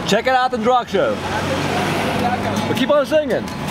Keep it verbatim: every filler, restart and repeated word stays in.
Check it out, the Rock Show. But keep on singing.